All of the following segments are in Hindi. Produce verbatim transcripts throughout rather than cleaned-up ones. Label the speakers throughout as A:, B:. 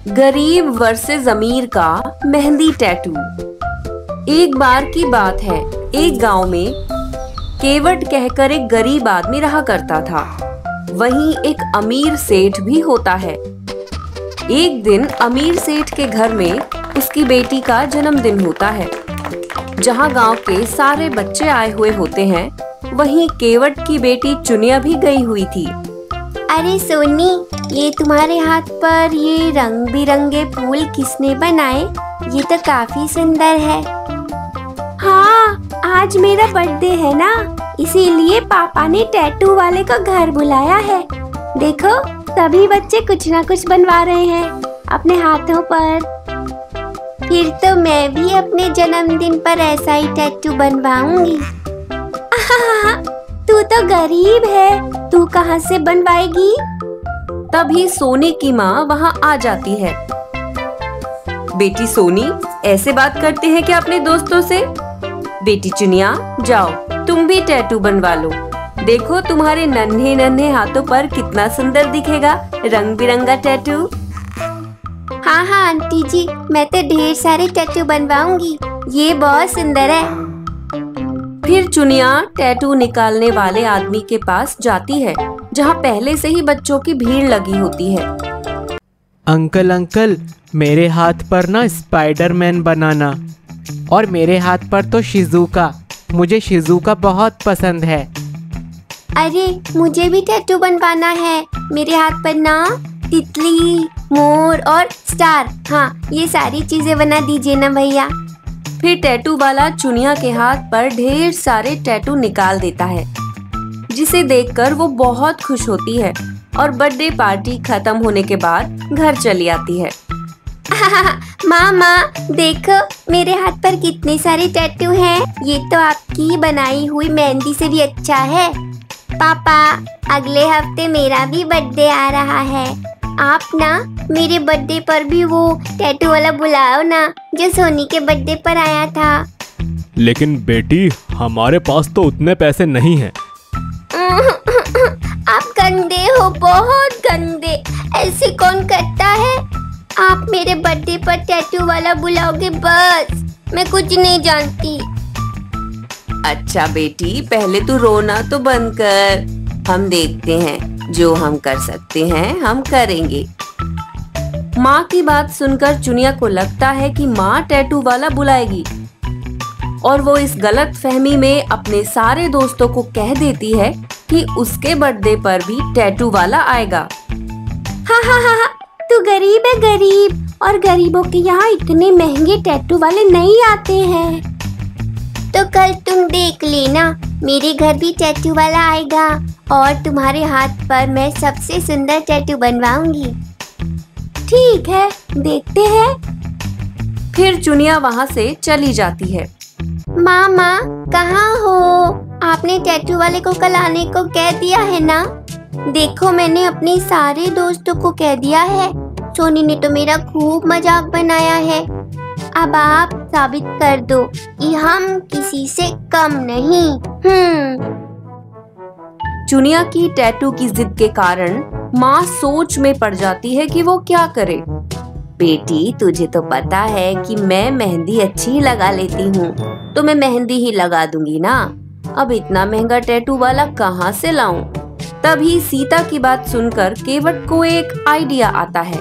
A: गरीब वर्सेस अमीर का मेहंदी टैटू। एक बार की बात है, एक गांव में केवट कहकर एक गरीब आदमी रहा करता था। वहीं एक अमीर सेठ भी होता है। एक दिन अमीर सेठ के घर में उसकी बेटी का जन्मदिन होता है। जहां गांव के सारे बच्चे आए हुए होते हैं, वहीं केवट की बेटी चुनिया भी गई हुई थी।
B: अरे सोनी, ये तुम्हारे हाथ पर ये रंग बिरंगे फूल किसने बनाए? ये तो काफी सुंदर है। हाँ, आज मेरा बर्थडे है ना, इसीलिए पापा ने टैटू वाले को घर बुलाया है। देखो, सभी बच्चे कुछ ना कुछ बनवा रहे हैं अपने हाथों पर। फिर तो मैं भी अपने जन्मदिन पर ऐसा ही टैटू बनवाऊंगी। तू तो गरीब है, तू कहाँ से बनवाएगी?
A: तभी सोनी की माँ वहाँ आ जाती है। बेटी सोनी, ऐसे बात करते हैं क्या अपने दोस्तों से? बेटी चुनिया, जाओ तुम भी टैटू बनवा लो। देखो तुम्हारे नन्हे नन्हे हाथों पर कितना सुंदर दिखेगा रंग बिरंगा टैटू।
B: हाँ हाँ आंटी जी, मैं तो ढेर सारे टैटू बनवाऊंगी। ये बहुत सुंदर है।
A: फिर चुनिया टैटू निकालने वाले आदमी के पास जाती है, जहाँ पहले से ही बच्चों की भीड़ लगी होती है।
C: अंकल अंकल, मेरे हाथ पर ना स्पाइडरमैन बनाना, और मेरे हाथ पर तो शिजुका। मुझे शिजुका बहुत पसंद है।
B: अरे मुझे भी टैटू बनवाना है। मेरे हाथ पर ना तितली, मोर और स्टार, हाँ ये सारी चीजें बना दीजिए ना भैया।
A: फिर टैटू वाला चुनिया के हाथ पर ढेर सारे टैटू निकाल देता है, जिसे देखकर वो बहुत खुश होती है और बर्थडे पार्टी खत्म होने के बाद घर चली आती है।
B: माँ माँ देखो, मेरे हाथ पर कितने सारे टैटू हैं। ये तो आपकी बनाई हुई मेहंदी से भी अच्छा है। पापा, अगले हफ्ते मेरा भी बर्थडे आ रहा है। आप ना मेरे बर्थडे पर भी वो टैटू वाला बुलाओ ना, जो सोनी के बर्थडे पर आया था।
D: लेकिन बेटी, हमारे पास तो उतने पैसे नहीं हैं।
B: आप गंदे हो, बहुत गंदे। ऐसे कौन करता है? आप मेरे बर्थडे पर टैटू वाला बुलाओगे बस, मैं कुछ नहीं जानती।
A: अच्छा बेटी, पहले तू रोना तो बंद कर। हम देखते हैं, जो हम कर सकते हैं हम करेंगे। माँ की बात सुनकर चुनिया को लगता है कि माँ टैटू वाला बुलाएगी, और वो इस गलत फहमी में अपने सारे दोस्तों को कह देती है कि उसके बर्थडे पर भी टैटू वाला आएगा।
B: हाँ हाँ हाँ हाँ, तू गरीब है गरीब, और गरीबों के यहाँ इतने महंगे टैटू वाले नहीं आते हैं। तो कल तुम देख लेना, मेरे घर भी टैटू वाला आएगा और तुम्हारे हाथ पर मैं सबसे सुंदर टैटू बनवाऊंगी। ठीक है, देखते हैं।
A: फिर चुनिया वहाँ से चली जाती है।
B: माँ माँ कहाँ हो? आपने टैटू वाले को कल आने को कह दिया है ना? देखो, मैंने अपने सारे दोस्तों को कह दिया है। सोनी ने तो मेरा खूब मजाक बनाया है। अब आप साबित कर दो कि हम किसी से कम नहीं। हम्म।
A: चुनिया की टैटू की जिद के कारण माँ सोच में पड़ जाती है कि वो क्या करे। बेटी, तुझे तो पता है कि मैं मेहंदी अच्छी लगा लेती हूँ, तो मैं मेहंदी ही लगा दूंगी ना। अब इतना महंगा टैटू वाला कहाँ से लाऊं? तभी सीता की बात सुनकर केवट को एक आइडिया आता है।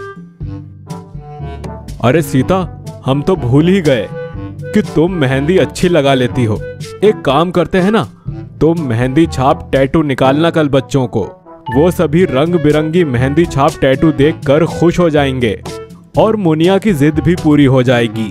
D: अरे सीता, हम तो भूल ही गए कि तुम मेहंदी अच्छी लगा लेती हो। एक काम करते हैं ना, तुम मेहंदी छाप टैटू निकालना कल बच्चों को। वो सभी रंग बिरंगी मेहंदी छाप टैटू देखकर खुश हो जाएंगे और मुनिया की जिद भी पूरी हो जाएगी।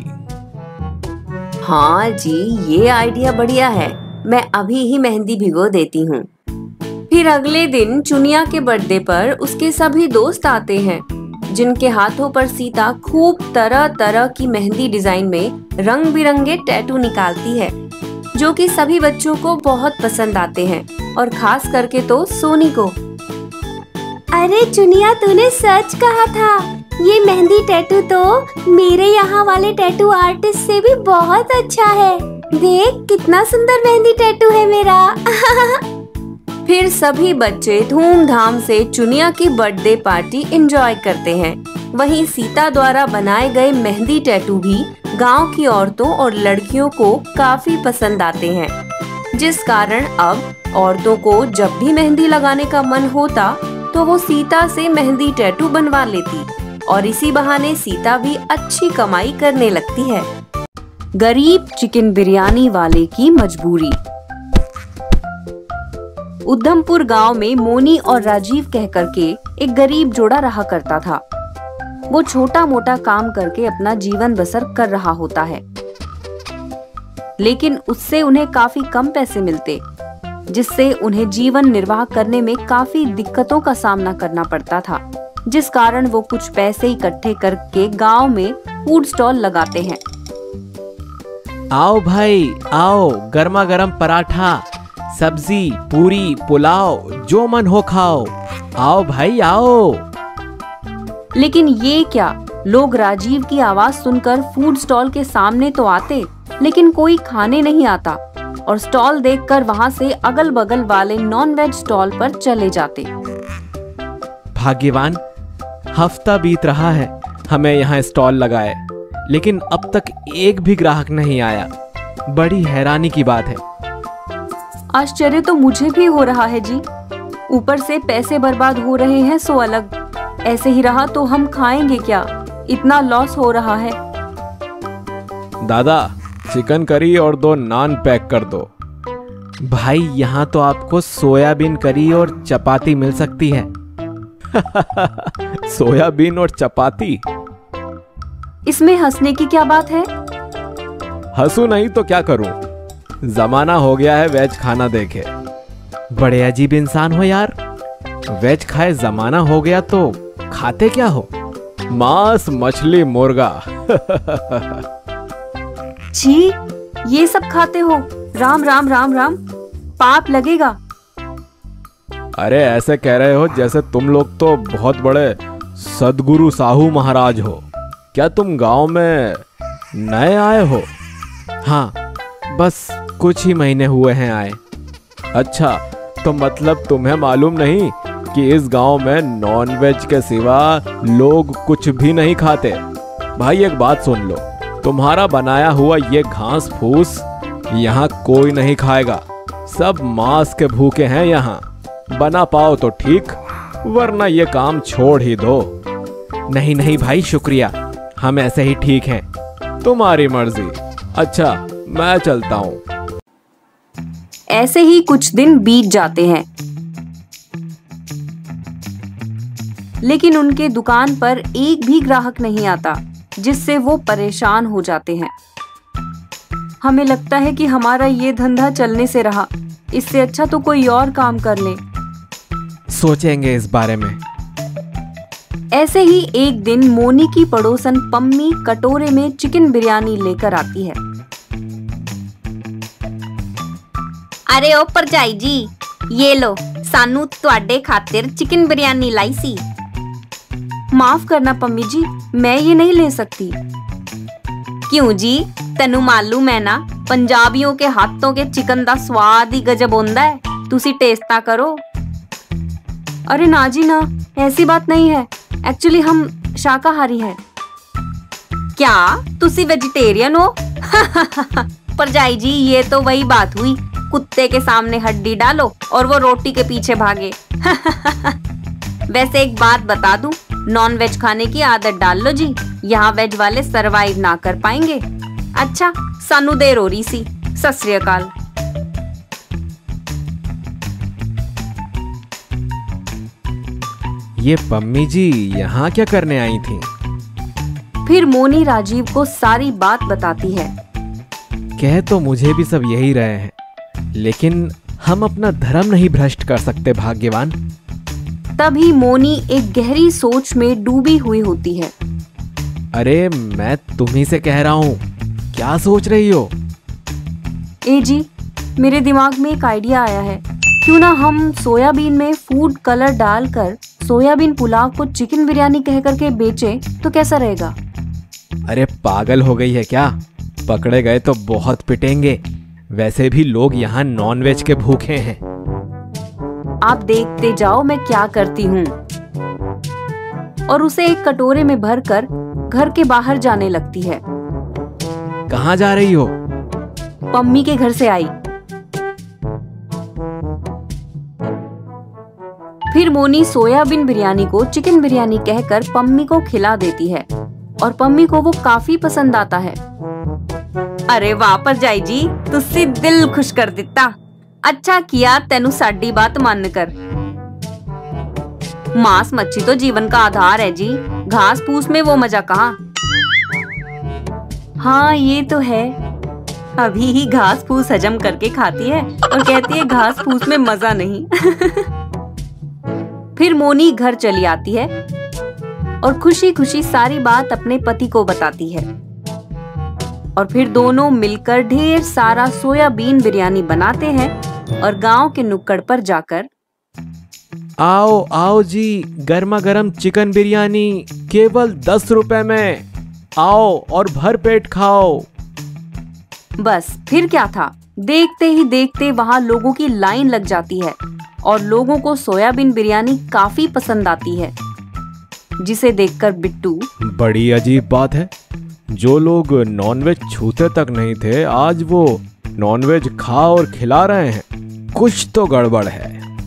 A: हाँ जी, ये आइडिया बढ़िया है। मैं अभी ही मेहंदी भिगो देती हूँ। फिर अगले दिन चुनिया के बर्थडे पर उसके सभी दोस्त आते हैं, जिनके हाथों पर सीता खूब तरह तरह की मेहंदी डिजाइन में रंग बिरंगे टैटू निकालती है, जो कि सभी बच्चों को बहुत पसंद आते हैं, और खास करके तो सोनी को।
B: अरे चुनिया, तूने सच कहा था। ये मेहंदी टैटू तो मेरे यहाँ वाले टैटू आर्टिस्ट से भी बहुत अच्छा है। देख, कितना सुंदर मेहंदी टैटू है मेरा।
A: फिर सभी बच्चे धूमधाम से चुनिया की बर्थडे पार्टी एंजॉय करते हैं। वहीं सीता द्वारा बनाए गए मेहंदी टैटू भी गांव की औरतों और लड़कियों को काफी पसंद आते हैं, जिस कारण अब औरतों को जब भी मेहंदी लगाने का मन होता तो वो सीता से मेहंदी टैटू बनवा लेती और इसी बहाने सीता भी अच्छी कमाई करने लगती है। गरीब चिकन बिरयानी वाले की मजबूरी। उधमपुर गांव में मोनी और राजीव कहकर के एक गरीब जोड़ा रहा करता था। वो छोटा मोटा काम करके अपना जीवन बसर कर रहा होता है, लेकिन उससे उन्हें काफी कम पैसे मिलते, जिससे उन्हें जीवन निर्वाह करने में काफी दिक्कतों का सामना करना पड़ता था, जिस कारण वो कुछ पैसे इकट्ठे करके गांव में फूड स्टॉल लगाते हैं।
C: आओ भाई आओ, गर्मा गर्म पराठा, सब्जी, पूरी, पुलाव, जो मन हो खाओ। आओ भाई आओ।
A: लेकिन ये क्या, लोग राजीव की आवाज सुनकर फूड स्टॉल के सामने तो आते, लेकिन कोई खाने नहीं आता और स्टॉल देखकर वहां से अगल बगल वाले नॉन वेज स्टॉल पर चले जाते।
C: भाग्यवान, हफ्ता बीत रहा है हमें यहाँ स्टॉल लगाए, लेकिन अब तक एक भी ग्राहक नहीं आया। बड़ी हैरानी की बात है।
A: आश्चर्य तो मुझे भी हो रहा है जी, ऊपर से पैसे बर्बाद हो रहे हैं सो अलग। ऐसे ही रहा तो हम खाएंगे क्या, इतना लॉस हो रहा है।
D: दादा, चिकन करी और दो नान पैक कर दो।
C: भाई, यहाँ तो आपको सोयाबीन करी और चपाती मिल सकती है।
D: सोयाबीन और चपाती?
A: इसमें हंसने की क्या बात है?
D: हंसू नहीं तो क्या करूं? जमाना हो गया है वेज खाना देखे।
C: बड़े अजीब इंसान हो यार। वेज खाए जमाना हो गया तो खाते क्या हो?
D: मांस, मछली, मुर्गा।
A: छी, ये सब खाते हो? राम राम राम राम, पाप लगेगा।
D: अरे ऐसे कह रहे हो जैसे तुम लोग तो बहुत बड़े सदगुरु साहू महाराज हो। क्या तुम गांव में नए आए हो?
C: हाँ, बस कुछ ही महीने हुए हैं आए।
D: अच्छा, तो मतलब तुम्हें मालूम नहीं कि इस गांव में नॉनवेज के सिवा लोग कुछ भी नहीं खाते? भाई एक बात सुन लो, तुम्हारा बनाया हुआ ये घास फूस यहाँ कोई नहीं खाएगा। सब मांस के भूखे हैं यहाँ। बना पाओ तो ठीक, वरना ये काम छोड़ ही दो।
C: नहीं नहीं भाई, शुक्रिया, हम ऐसे ही ठीक हैं।
D: तुम्हारी मर्जी। अच्छा, मैं चलता हूँ।
A: ऐसे ही कुछ दिन बीत जाते हैं, लेकिन उनके दुकान पर एक भी ग्राहक नहीं आता, जिससे वो परेशान हो जाते हैं। हमें लगता है कि हमारा ये धंधा चलने से रहा, इससे अच्छा तो कोई और काम कर ले।
C: सोचेंगे इस बारे में।
A: ऐसे ही एक दिन मोनी की पड़ोसन पम्मी कटोरे में चिकन बिरयानी लेकर आती है।
B: अरे ओ परजाई जी, ये लो, सानू तुहाडे खातिर चिकन बिरयानी लाई सी।
A: माफ करना पम्मी जी, मैं ये नहीं ले सकती।
B: क्यों जी, तेनू मालूम है ना, पंजाबियों के हाथों के चिकन दा स्वाद ही गजब होंदा है। तुसी टेस्ट ता करो।
A: अरे ना जी ना, ऐसी बात नहीं है। एक्चुअली हम शाकाहारी हैं।
B: क्या तुसी वेजिटेरियन हो? परजाई जी, ये तो वही बात हुई, कुत्ते के सामने हड्डी डालो और वो रोटी के पीछे भागे। वैसे एक बात बता दूं, नॉन वेज खाने की आदत डाल लो जी, यहाँ वेज वाले सरवाइव ना कर पाएंगे। अच्छा, सानू देर हो रही सी। सत श्री अकाल।
C: ये पम्मी जी यहाँ क्या करने आई थी?
A: फिर मोनी राजीव को सारी बात बताती है।
C: कह तो मुझे भी सब यही रहे हैं, लेकिन हम अपना धर्म नहीं भ्रष्ट कर सकते भाग्यवान।
A: तभी मोनी एक गहरी सोच में डूबी हुई होती है।
C: अरे मैं तुम्ही से कह रहा हूँ, क्या सोच रही हो?
A: ए जी, मेरे दिमाग में एक आइडिया आया है। क्यों ना हम सोयाबीन में फूड कलर डालकर सोयाबीन पुलाव को चिकन बिरयानी कह करके बेचें, तो कैसा रहेगा?
C: अरे पागल हो गई है क्या? पकड़े गए तो बहुत पिटेंगे। वैसे भी लोग यहाँ नॉनवेज के भूखे हैं।
A: आप देखते जाओ मैं क्या करती हूँ। और उसे एक कटोरे में भरकर घर के बाहर जाने लगती है।
C: कहाँ जा रही हो?
A: पम्मी के घर से आई। फिर मोनी सोयाबीन बिरयानी को चिकन बिरयानी कहकर पम्मी को खिला देती है और पम्मी को वो काफी पसंद आता है। अरे वाह भरजाई जी, तुसी दिल खुश कर दिता। अच्छा किया तेनू साडी बात मान कर। मांस मच्छी तो जीवन का आधार है जी, घास फूस में वो मजा कहाँ। हाँ ये तो है, अभी ही घास फूस हजम करके खाती है और कहती है घास फूस में मजा नहीं। फिर मोनी घर चली आती है और खुशी खुशी सारी बात अपने पति को बताती है और फिर दोनों मिलकर ढेर सारा सोयाबीन बिरयानी बनाते हैं और गांव के नुक्कड़ पर जाकर,
C: आओ आओ जी, गर्मा गर्म चिकन बिरयानी केवल दस रुपए में, आओ और भर पेट खाओ।
A: बस फिर क्या था, देखते ही देखते वहां लोगों की लाइन लग जाती है और लोगों को सोयाबीन बिरयानी काफी पसंद आती है, जिसे देखकर बिट्टू,
D: बड़ी अजीब बात है, जो लोग नॉनवेज छूते तक नहीं थे आज वो नॉनवेज खा और खिला रहे हैं, कुछ तो गड़बड़ है।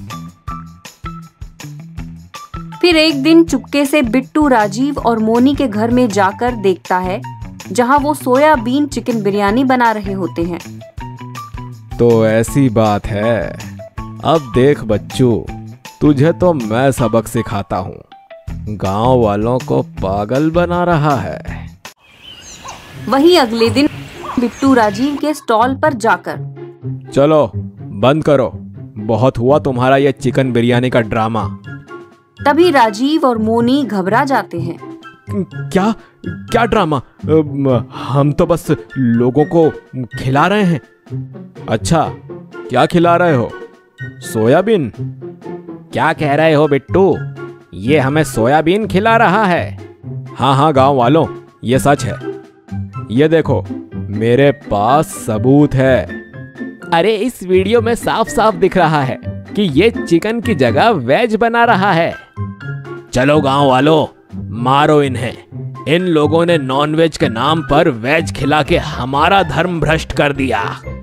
A: फिर एक दिन चुपके से बिट्टू राजीव और मोनी के घर में जाकर देखता है जहां वो सोयाबीन चिकन बिरयानी बना रहे होते हैं।
D: तो ऐसी बात है, अब देख बच्चू, तुझे तो मैं सबक सिखाता हूँ, गांव वालों को पागल बना रहा है।
A: वहीं अगले दिन बिट्टू राजीव के स्टॉल पर जाकर,
D: चलो बंद करो, बहुत हुआ तुम्हारा ये चिकन बिरयानी का ड्रामा।
A: तभी राजीव और मोनी घबरा जाते हैं।
D: क्या क्या ड्रामा? हम तो बस लोगों को खिला रहे हैं। अच्छा, क्या खिला रहे हो? सोयाबीन?
C: क्या कह रहे हो बिट्टू, ये हमें सोयाबीन खिला रहा है?
D: हाँ हाँ गांव वालों, ये सच है, ये देखो मेरे पास सबूत है।
C: अरे इस वीडियो में साफ साफ दिख रहा है कि ये चिकन की जगह वेज बना रहा है। चलो गांव वालों, मारो इन्हें, इन लोगों ने नॉनवेज के नाम पर वेज खिला के हमारा धर्म भ्रष्ट कर दिया।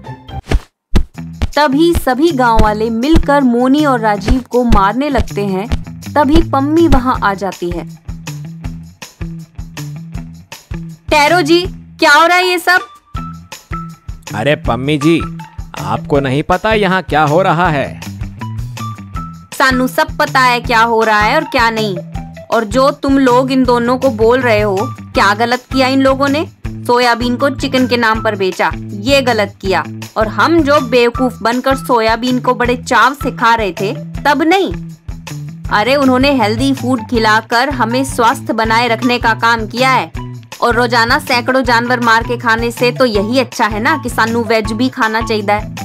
A: तभी सभी गांव वाले मिलकर मोनी और राजीव को मारने लगते हैं। तभी पम्मी वहां आ जाती है। टैरो जी, क्या हो रहा है ये सब?
C: अरे पम्मी जी, आपको नहीं पता यहाँ क्या हो रहा है?
A: सानू सब पता है क्या हो रहा है और क्या नहीं। और जो तुम लोग इन दोनों को बोल रहे हो, क्या गलत किया इन लोगों ने? सोयाबीन को चिकन के नाम पर बेचा, ये गलत किया। और हम जो बेवकूफ बनकर सोयाबीन को बड़े चाव से खा रहे थे, तब नहीं। अरे उन्होंने हेल्दी फूड खिलाकर हमें स्वस्थ बनाए रखने का काम किया है। और रोजाना सैकड़ों जानवर मार के खाने से तो यही अच्छा है ना कि सानू वेज भी खाना चाहिए।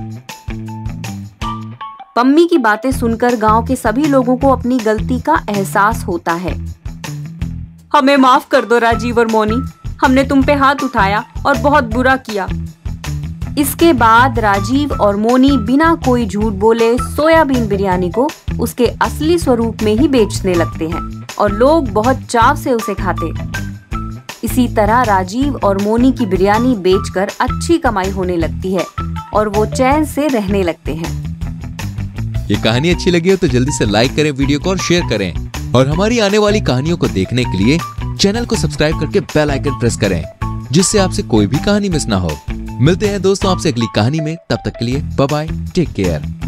A: पम्मी की बातें सुनकर गांव के सभी लोगों को अपनी गलती का एहसास होता है। हमें माफ कर दो राजीव और मोनी, हमने तुम पे हाथ उठाया और बहुत बुरा किया। इसके बाद राजीव और मोनी बिना कोई झूठ बोले सोयाबीन बिरयानी को उसके असली स्वरूप में ही बेचने लगते हैं और लोग बहुत चाव से उसे खाते। इसी तरह राजीव और मोनी की बिरयानी बेचकर अच्छी कमाई होने लगती है और वो चैन से रहने लगते हैं।
E: ये कहानी अच्छी लगी हो तो जल्दी से लाइक करें वीडियो को और शेयर करें और हमारी आने वाली कहानियों को देखने के लिए चैनल को सब्सक्राइब करके बेल आइकन प्रेस करें, जिससे आपसे कोई भी कहानी मिस ना हो। मिलते हैं दोस्तों आपसे अगली कहानी में, तब तक के लिए बाय बाय, टेक केयर।